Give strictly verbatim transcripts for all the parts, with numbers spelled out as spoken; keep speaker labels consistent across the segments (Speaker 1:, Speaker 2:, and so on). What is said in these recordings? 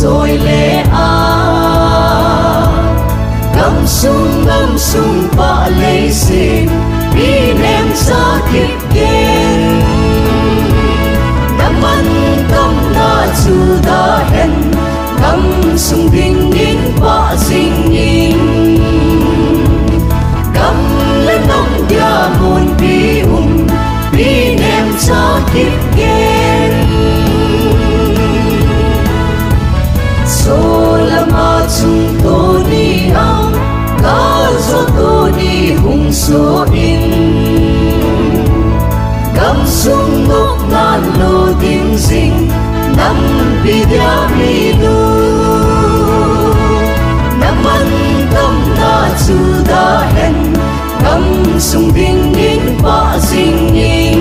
Speaker 1: rồi lệ a gam sung gam sung pa lệ sin bi nem sa kip gen naman kam na chu da hen gam sung ding in pa sing in gam lên nong dia mon bi um bi nem sa kip gen so lama chung to ni ang ka zo to ni hung so in gam sung ngok nan lo ding sing nam bi dia mi lu naman kam na chu da hen gam sung ding in pa sing in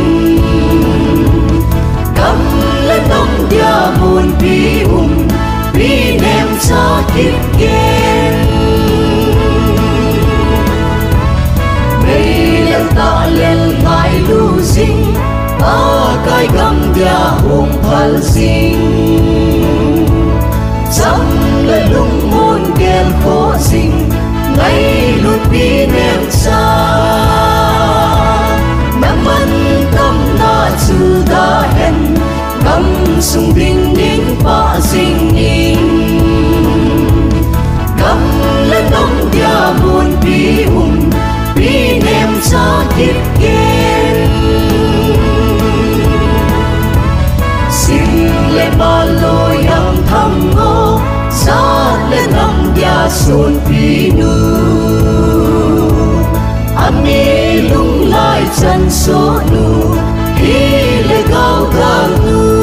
Speaker 1: gam lên nong dia mon bi um bi nem sa kip gen mây lên ta lên ngài lu ding ta cái gam dia hùng phal sing chăm lên lung môn gen khó sing ngay lụt bi nem sa naman kam na chu da hen gam sung ding in pa sing in gam lên nong dia mon bi um bi nem sa kip gen xin lên ba lo yang tham ngô sa lên nong dia son bi nu ami lung lai chan so nu hi le gao gang nu